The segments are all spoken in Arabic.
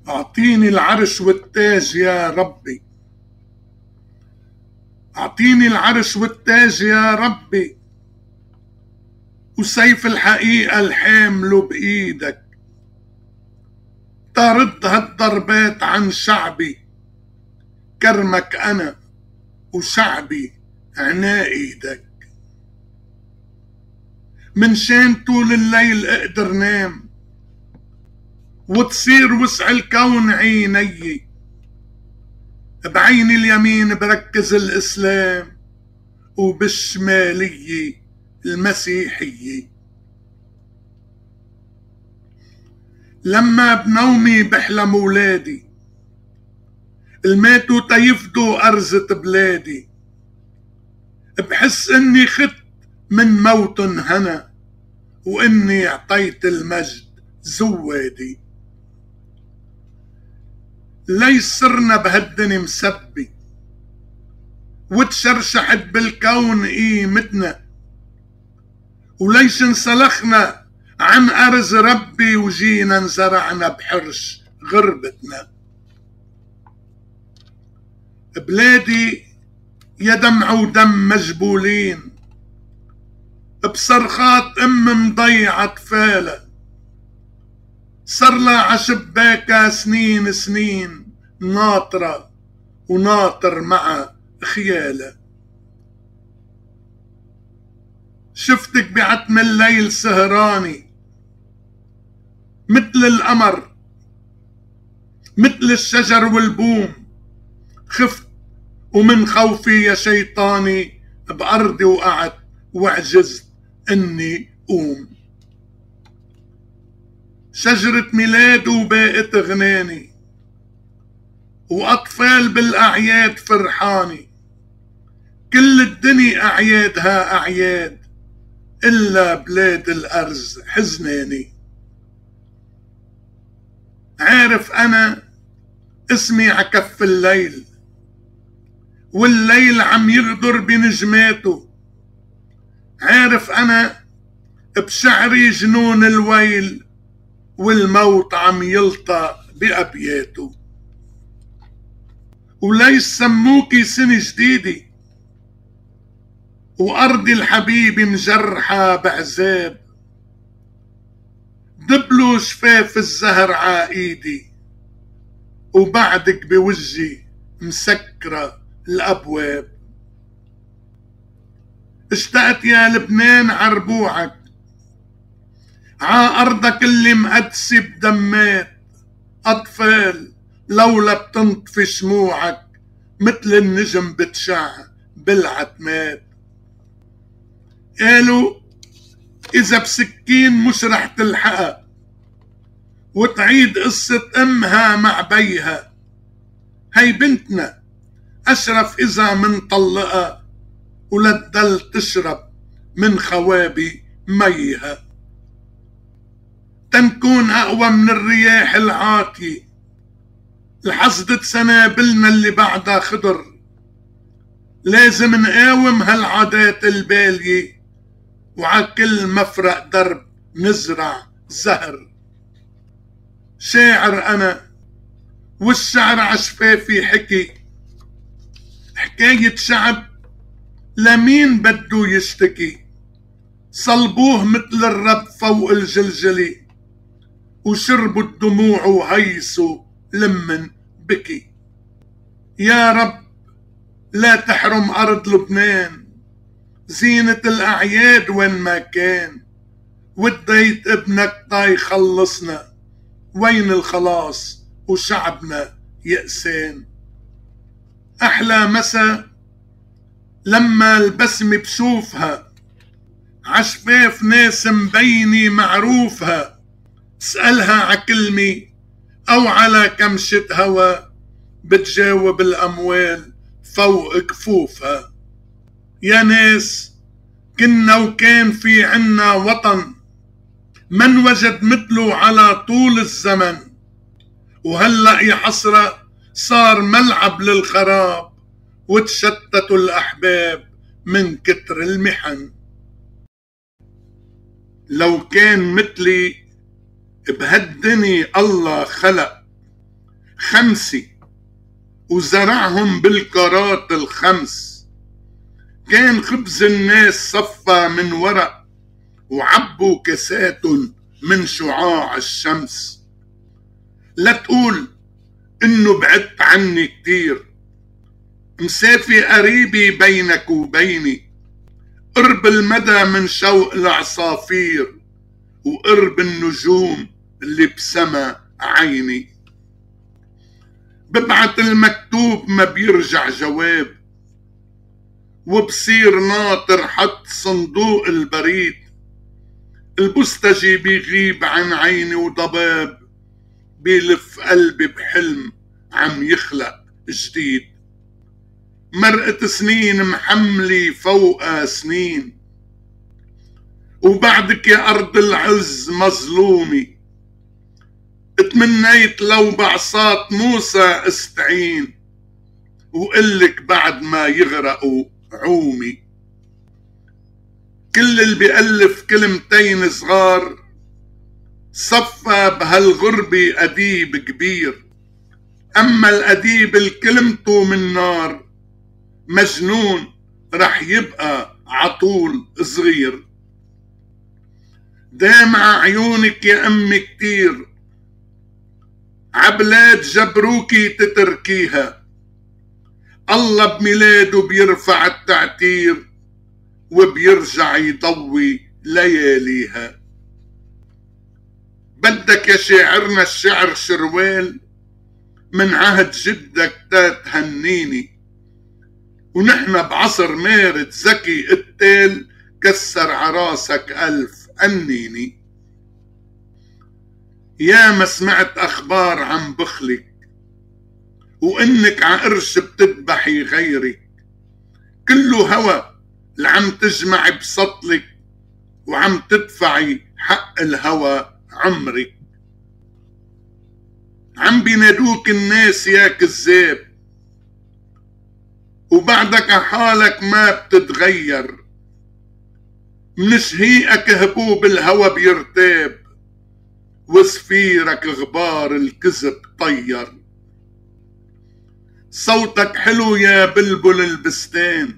أعطيني العرش والتاج يا ربي، أعطيني العرش والتاج يا ربي، وسيف الحقيقة الحامله بإيدك، ترد هالضربات عن شعبي، كرمك أنا وشعبي عنا إيدك. من شان طول الليل اقدر نام، وتصير وسع الكون عيني، بعيني اليمين بركز الإسلام، وبالشمالية المسيحية. لما بنومي بحلم ولادي الماتوا تيفدوا أرزة بلادي، بحس إني خت من موت هنا، وإني اعطيت المجد زوادي. ليش صرنا بهالدني مسبي، وتشرشحت بالكون قيمتنا، وليش انسلخنا عن أرز ربي، وجينا انزرعنا بحرش غربتنا. بلادي يا دمع ودم مجبولين، بصرخات مضيعة طفالة، صرلا عشباكا سنين سنين، ناطرة وناطر مع خيالة. شفتك بعتم الليل سهراني، مثل القمر مثل الشجر والبوم، خفت ومن خوفي يا شيطاني بأرضي وقعت، وعجزت اني قوم. شجرة ميلاد وباقت غناني، وأطفال بالأعياد فرحاني، كل الدنيا أعيادها أعياد، إلا بلاد الأرز حزناني. عارف أنا اسمي عكف الليل، والليل عم يغدر بنجماته، عارف أنا بشعري جنون الويل، والموت عم يلطى بأبياته. وليش سموكي سنة جديدة، وأرضي الحبيب مجرحة بعذاب، دبلوا شفاف الزهر عايدي، وبعدك بوجهي مسكرة الأبواب. اشتقت يا لبنان عربوعك، أرضك اللي مقدسة بدمات أطفال، لولا بتنطفي شموعك مثل النجم بتشع بالعتمات. قالوا إذا بسكين مش رح تلحقها، وتعيد قصة أمها مع بيها، هي بنتنا أشرف إذا منطلقها، ولتضل تشرب من خوابي ميها. تنكون أقوى من الرياح العاتية، لحصدة سنابلنا اللي بعدها خضر، لازم نقاوم هالعادات البالية، وعكل مفرق درب نزرع زهر. شاعر أنا والشعر عشفافي حكي، حكاية شعب لمين بده يشتكي، صلبوه مثل الرب فوق الجلجلي، وشربوا الدموع وهيسوا لمن بكي. يا رب لا تحرم أرض لبنان زينة الأعياد وين ما كان، وديت ابنك تا يخلصنا، وين الخلاص وشعبنا يأسان. أحلى مسا لما البسمة بشوفها، عشفاف ناس مبيني معروفها، اسألها عكلمة أو على كمشة هوا، بتجاوب الأموال فوق كفوفها. يا ناس كنا وكان في عنا وطن، من وجد مثله على طول الزمن، وهلأ يا حسرة صار ملعب للخراب، وتشتتوا الأحباب من كتر المحن. لو كان مثلي بهالدني الله خلق، 5 وزرعهم بالكرات ال5. كان خبز الناس صفى من ورق، وعبوا كاساتهم من شعاع الشمس. لا تقول انه بعدت عني كتير، مسافي قريبي بينك وبيني. قرب المدى من شوق العصافير، وقرب النجوم اللي بسما عيني. ببعت المكتوب ما بيرجع جواب، وبصير ناطر حط صندوق البريد. البستجي بيغيب عن عيني، وضباب بيلف قلبي بحلم عم يخلق جديد. مرقت سنين محملي فوقها سنين، وبعدك يا أرض العز مظلومي. اتمنيت لو بعصات موسى استعين، وقلك بعد ما يغرقوا عومي. كل اللي بيألف كلمتين صغار، صفى بهالغربة أديب كبير. أما الأديب الكلمته من نار، مجنون رح يبقى عطول صغير. دامع عيونك يا أمي كتير، عبلاد جبروكي تتركيها. الله بميلاده بيرفع التعتير، وبيرجع يضوي لياليها. بدك يا شاعرنا الشعر شروال، من عهد جدك تهنيني. ونحن بعصر مارد زكي قتال، كسر عراسك ألف أنيني. يا ما سمعت أخبار عن بخلك، وإنك عقرش بتذبحي غيرك. كله هوى اللي عم تجمعي بسطلك، وعم تدفعي حق الهوى عمرك. عم بينادوك الناس يا كذاب، وبعدك حالك ما بتتغير. من شهيقك هبوب الهوى بيرتاب، وسفيرك غبار الكذب طير. صوتك حلو يا بلبل البستان،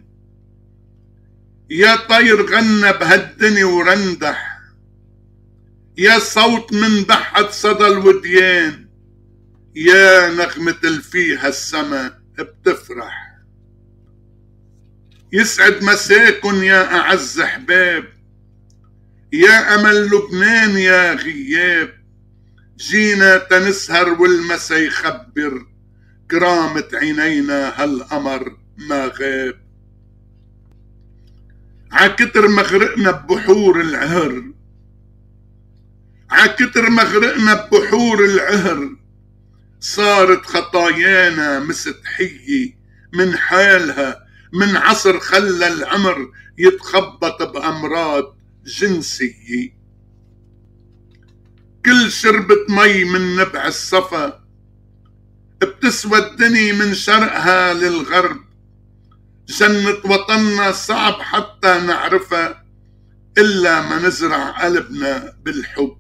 يا طير غنى بهالدني ورندح. يا صوت من بحة صدى الوديان، يا نغمة الفيها السما بتفرح. يسعد مساكن يا أعز أحباب، يا أمل لبنان يا غياب. جينا تنسهر والمسا يخبر، كرامة عينينا هالقمر ما غاب. عكتر مغرقنا ببحور العهر، عكتر مغرقنا ببحور العهر. صارت خطايانا مستحية من حالها، من عصر خلى العمر يتخبط بأمراض جنسية. كل شربة مي من نبع الصفا، بتسوى الدنيا من شرقها للغرب. جنة وطننا صعب حتى نعرفها، إلا ما نزرع قلبنا بالحب.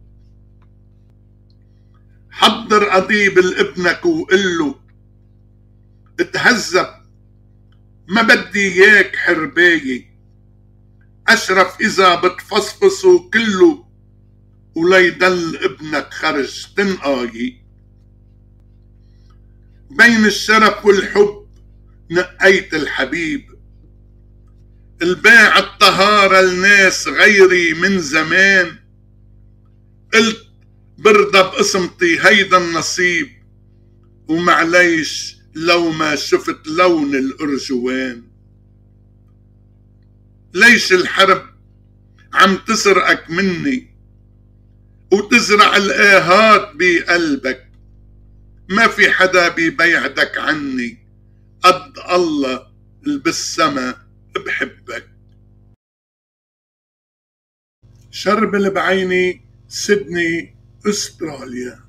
حضر أديب لابنك وقله اتهذب، ما بدي اياك حرباية. أشرف إذا بتفصفصوا كله، وليضل ابنك خرج تنقاي. بين الشرف والحب نقيت الحبيب، الباع الطهارة الناس غيري من زمان. قلت برضى بقسمتي هيدا النصيب، ومعليش لو ما شفت لون الأرجوان. ليش الحرب عم تسرقك مني، وتزرع الآهات بقلبك؟ ما في حدا بيبيعدك عني، قد الله اللي بالسما بحبك. شربل بعيني، سيدني، استراليا.